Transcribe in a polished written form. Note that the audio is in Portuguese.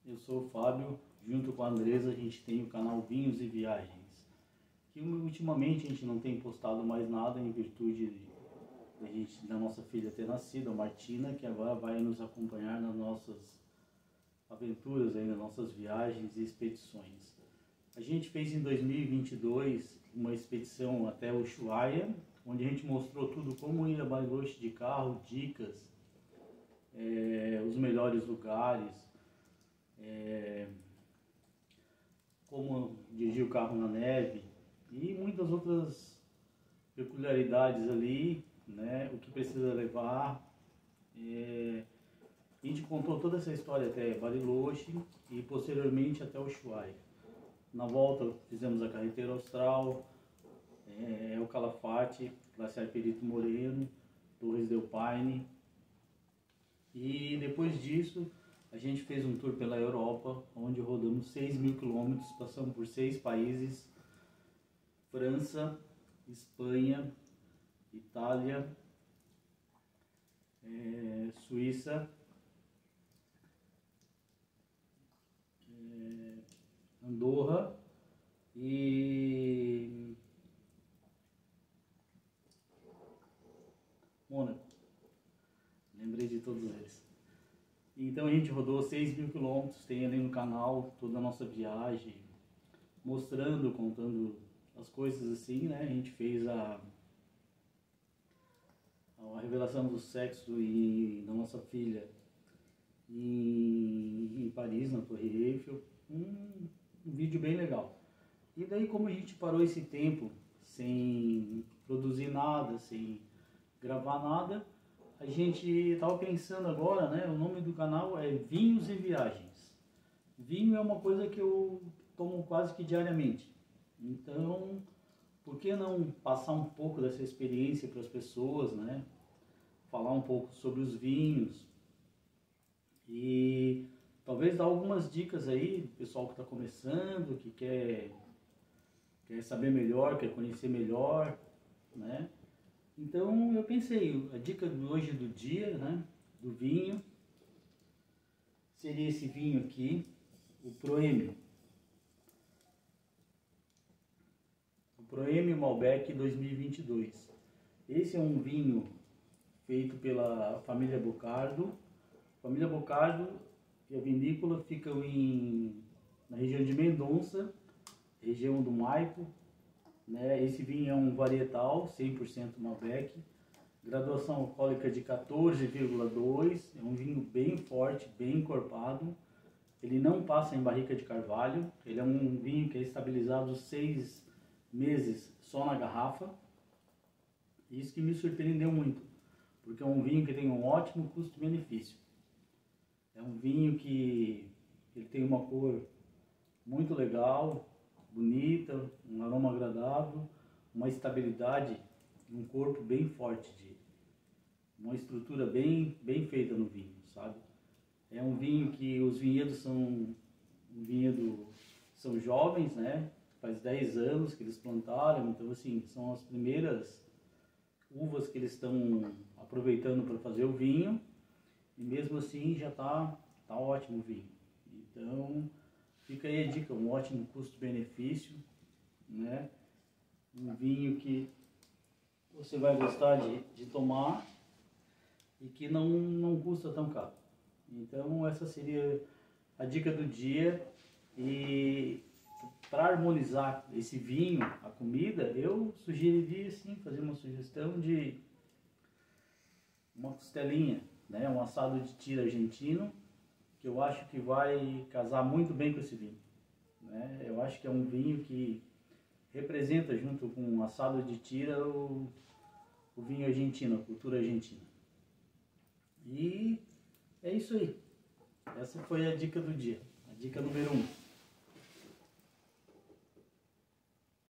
Eu sou o Fábio, junto com a Andresa a gente tem o canal Vinhos e Viagens, que ultimamente a gente não tem postado mais nada em virtude da nossa filha ter nascido, a Martina, que agora vai nos acompanhar nas nossas aventuras, aí, nas nossas viagens e expedições. A gente fez em 2022 uma expedição até Ushuaia, onde a gente mostrou tudo como ir a Bariloche de carro, dicas, os melhores lugares, como dirigir o carro na neve e muitas outras peculiaridades ali, né? O que precisa levar. A gente contou toda essa história até Bariloche e posteriormente até Ushuaia. Na volta fizemos a Carreteira Austral, El Calafate, Glaciar Perito Moreno, Torres del Paine. E depois disso a gente fez um tour pela Europa, onde rodamos 6.000 quilômetros, passamos por 6 países: França, Espanha, Itália, Suíça, Andorra e Mônaco. Lembrei de todos eles. Então a gente rodou 6.000 quilômetros, tem ali no canal toda a nossa viagem, mostrando, contando as coisas assim, né? A gente fez a revelação do sexo da nossa filha em Paris, na Torre Eiffel. Um vídeo bem legal. E daí, como a gente parou esse tempo sem produzir nada, sem gravar nada, a gente estava pensando agora, né? O nome do canal é Vinhos e Viagens. Vinho é uma coisa que eu tomo quase que diariamente. Então, por que não passar um pouco dessa experiência para as pessoas, né? Falar um pouco sobre os vinhos e talvez dar algumas dicas aí, pessoal que está começando, que quer saber melhor, quer conhecer melhor, né? Então eu pensei, a dica de hoje do dia, né, do vinho, seria esse vinho aqui, o Proemio. O Proemio Malbec 2022. Esse é um vinho feito pela família Bocardo. A família Bocardo e a vinícola ficam na região de Mendonça, região do Maipo, né? Esse vinho é um varietal, 100% Malbec, graduação alcoólica de 14,2, é um vinho bem forte, bem encorpado. Ele não passa em barrica de carvalho, ele é um vinho que é estabilizado 6 meses só na garrafa. Isso que me surpreendeu muito, porque é um vinho que tem um ótimo custo-benefício. É um vinho que ele tem uma cor muito legal, bonita, um aroma agradável, uma estabilidade, um corpo bem forte, uma estrutura bem feita no vinho, sabe? É um vinho que os vinhedos são jovens, né? Faz 10 anos que eles plantaram, então assim, são as primeiras uvas que eles estão aproveitando para fazer o vinho, e mesmo assim já tá ótimo o vinho. Então fica aí a dica, um ótimo custo-benefício, né? Um vinho que você vai gostar de tomar e que não custa tão caro. Então essa seria a dica do dia. E para harmonizar esse vinho, a comida, eu sugeriria sim fazer uma sugestão de uma costelinha, né? Um assado de tira argentino, que eu acho que vai casar muito bem com esse vinho, né? Eu acho que é um vinho que representa, junto com um assado de tira, o vinho argentino, a cultura argentina. E é isso aí. Essa foi a dica do dia, a dica número 1.